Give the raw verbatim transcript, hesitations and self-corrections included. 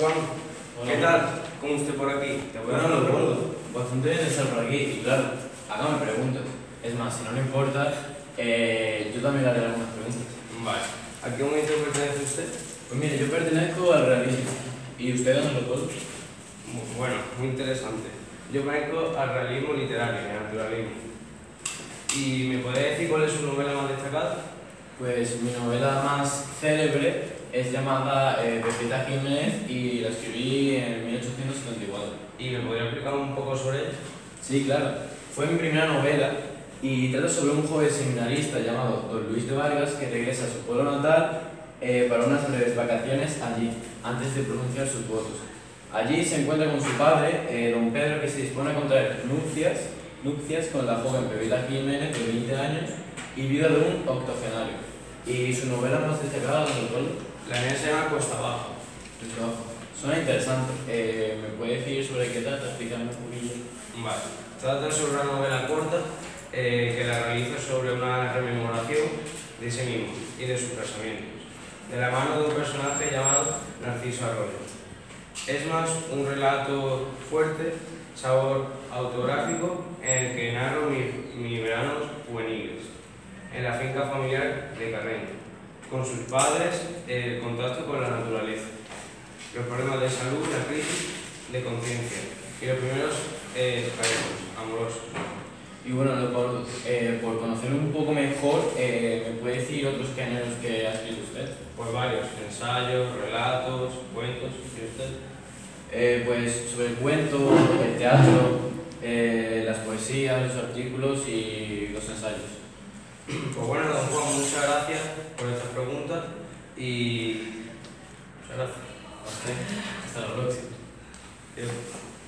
Juan. Hola. ¿Qué tal? ¿Cómo usted por aquí? ¿Te puedo Bueno, hacer lo una recuerdo. pregunta? Bastante bien estar por aquí. Y claro, hágame preguntas. Es más, si no le importa, eh, yo también le haré algunas preguntas. Vale. ¿A qué momento pertenece usted? Pues mire, yo pertenezco al realismo. ¿Y usted a dónde lo puedo? Mu- Bueno, muy interesante. Yo pertenezco al realismo literario, al naturalismo. ¿Y me podría decir cuál es su novela más destacada? Pues mi novela más célebre es llamada eh, Pepita Jiménez y la escribí en mil ochocientos setenta y cuatro. ¿Y me podría explicar un poco sobre ella? Sí, claro. Fue mi primera novela y trata sobre un joven seminarista llamado Don Luis de Vargas que regresa a su pueblo natal eh, para unas breves vacaciones allí, antes de pronunciar sus votos. Allí se encuentra con su padre, eh, don Pedro, que se dispone a contraer nupcias, nupcias con la joven Pepita Jiménez, de veinte años, y viuda de un octogenario. ¿Y su novela más destacada, don Leopoldo? La mía se llama Cuesta Abajo. Suena interesante. Eh, ¿Me puede decir sobre qué trata? Explícame un poquillo. Vale. Trata sobre una novela corta eh, que la realiza sobre una rememoración de sí mismo y de sus pensamientos, de la mano de un personaje llamado Narciso Arroyo. Es más un relato fuerte, sabor autográfico, en el que narro mis mi veranos juveniles, en la finca familiar de Carreño, con sus padres, el contacto con la naturaleza, los problemas de salud, la crisis de conciencia y los primeros eh, caídos amorosos. Y bueno, Leopoldo, eh, por conocer un poco mejor, eh, ¿me puede decir otros géneros que ha escrito usted? Pues varios, ensayos, relatos, cuentos, ¿y usted? Eh, pues sobre el cuento, el teatro, eh, las poesías, los artículos y los ensayos. Pues bueno, don Juan, muchas gracias por estas preguntas y muchas gracias. Hasta la próxima. Adiós.